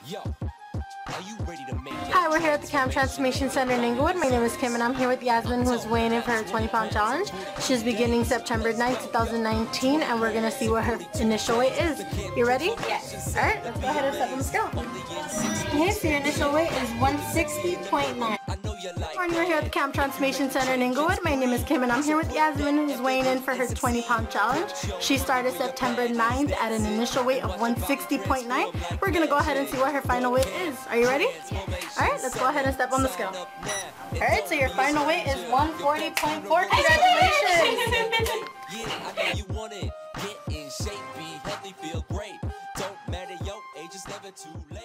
Hi, we're here at the Cam Transformation Center in Inglewood. My name is Kim and I'm here with Yasmin, who is weighing in for her 20-pound challenge. She's beginning September 9th, 2019, and we're going to see what her initial weight is. You ready? Yes. Alright, let's go ahead and step on the scale. Okay, so your initial weight is 160.9. We're here at the Cam Transformation Center in Inglewood. My name is Kim and I'm here with Yasmin, who's weighing in for her 20-pound challenge. She started September 9th at an initial weight of 160.9. We're going to go ahead and see what her final weight is. Are you ready? Alright, let's go ahead and step on the scale. Alright, so your final weight is 140.4. Congratulations! Get in shape, be healthy, feel great. Don't matter your age, it's never too late.